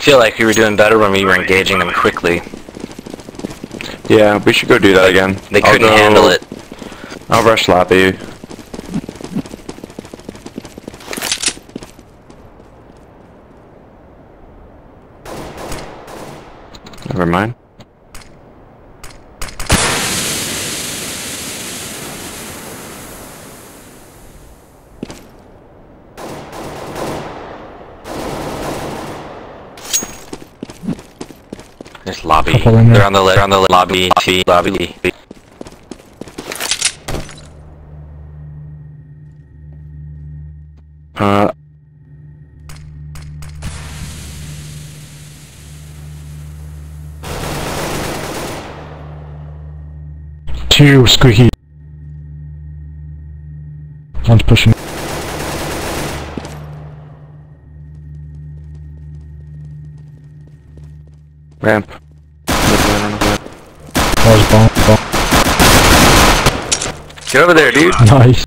feel like we were doing better when we were engaging them quickly. Yeah, we should go do that again. They couldn't handle it. I'll rush Lappy. Never mind. There's lobby. They're on the lobby. Lobby. Two squeaky. One's pushing. Ramp. That was bomb. Get over there, dude. Nice.